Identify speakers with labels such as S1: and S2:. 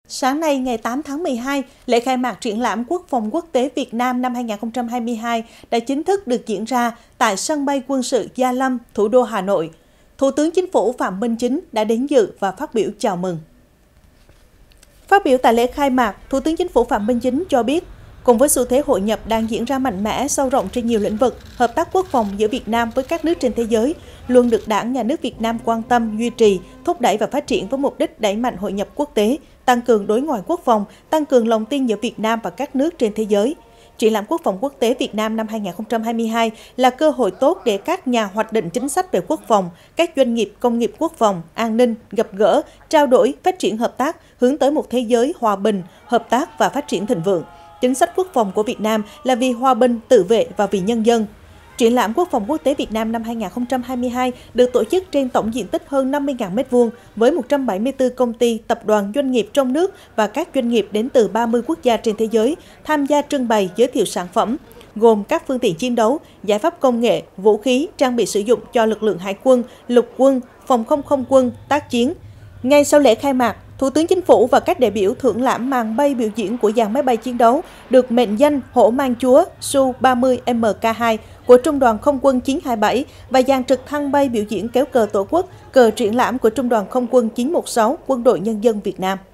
S1: Sáng nay, ngày 8 tháng 12, lễ khai mạc triển lãm Quốc phòng quốc tế Việt Nam năm 2022 đã chính thức được diễn ra tại sân bay quân sự Gia Lâm, thủ đô Hà Nội. Thủ tướng Chính phủ Phạm Minh Chính đã đến dự và phát biểu chào mừng. Phát biểu tại lễ khai mạc, Thủ tướng Chính phủ Phạm Minh Chính cho biết, cùng với xu thế hội nhập đang diễn ra mạnh mẽ, sâu rộng trên nhiều lĩnh vực, hợp tác quốc phòng giữa Việt Nam với các nước trên thế giới luôn được Đảng, Nhà nước Việt Nam quan tâm, duy trì, thúc đẩy và phát triển với mục đích đẩy mạnh hội nhập quốc tế, tăng cường đối ngoại quốc phòng, tăng cường lòng tin giữa Việt Nam và các nước trên thế giới. Triển lãm Quốc phòng quốc tế Việt Nam năm 2022 là cơ hội tốt để các nhà hoạch định chính sách về quốc phòng, các doanh nghiệp công nghiệp quốc phòng, an ninh, gặp gỡ, trao đổi, phát triển hợp tác, hướng tới một thế giới hòa bình, hợp tác và phát triển thịnh vượng. Chính sách quốc phòng của Việt Nam là vì hòa bình, tự vệ và vì nhân dân. Triển lãm Quốc phòng quốc tế Việt Nam năm 2022 được tổ chức trên tổng diện tích hơn 50.000 m² với 174 công ty, tập đoàn, doanh nghiệp trong nước và các doanh nghiệp đến từ 30 quốc gia trên thế giới tham gia trưng bày giới thiệu sản phẩm, gồm các phương tiện chiến đấu, giải pháp công nghệ, vũ khí, trang bị sử dụng cho lực lượng hải quân, lục quân, phòng không không quân, tác chiến. Ngay sau lễ khai mạc, Thủ tướng Chính phủ và các đại biểu thưởng lãm màn bay biểu diễn của dàn máy bay chiến đấu được mệnh danh Hổ Mang Chúa Su-30 Mk2 của Trung đoàn Không quân 927 và dàn trực thăng bay biểu diễn kéo cờ Tổ quốc, cờ triển lãm của Trung đoàn Không quân 916 Quân đội Nhân dân Việt Nam.